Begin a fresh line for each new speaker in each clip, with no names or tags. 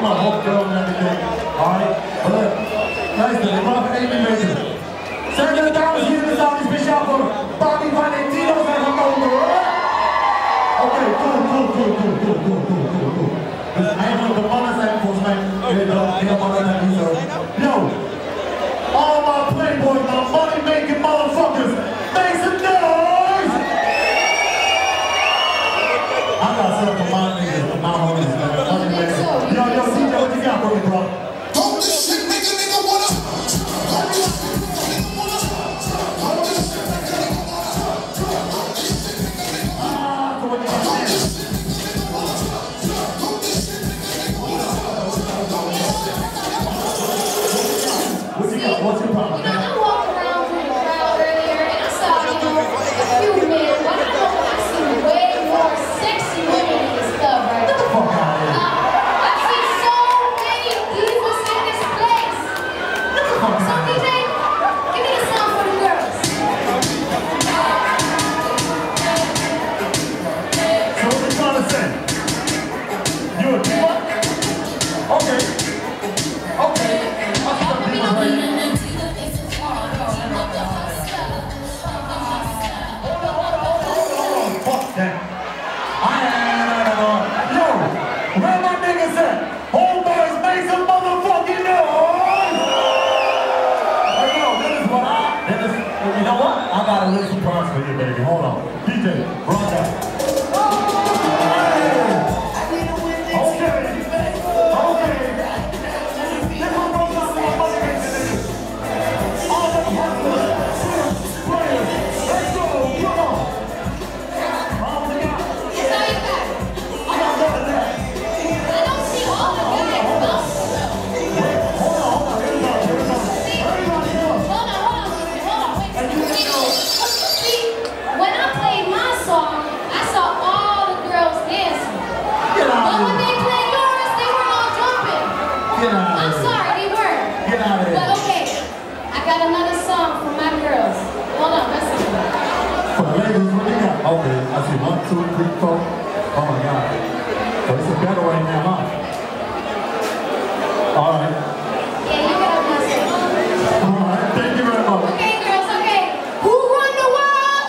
my home girl and everything. Alright? But look, nice to meet you. Sergio Damas here in the Southeast Bishop for Bobby Valentino's and Ramon. Okay, cool. I ain't one of the mothers and enforcement. Yo, all my playboys, my money-making motherfuckers, make some noise! I got something for my niggas, for my homies, man. Yo, DJ, what you got for me, bro?
Don't this shit make a nigga wanna? Don't this shit make a nigga wanna? Don't this shit make a nigga wanna? Don't this shit make a nigga wanna? Don't this shit make a nigga wanna? Don't this shit make a nigga wanna?
What you got? What's your problem?
I walked around through the crowd earlier and I saw, a few men, but I see way more sexy women in this club right now. I see so many divas in this place. So DJ, give me the song for the girls.
So what you trying to say? You a diva? Okay. Fuck that. Yo, where my niggas at? Homeboys, make some motherfucking noise! Hey, yo, you know what? I got a little surprise for you, baby. Hold on. DJ, run that. Okay, I see 1, 2, 3, 4. Oh my God. So this is better right now, huh? All right.
Yeah, you got this.
All right, thank you very much.
Okay, girls, okay. Who run the world?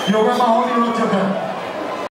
Yo, where my homie Roach?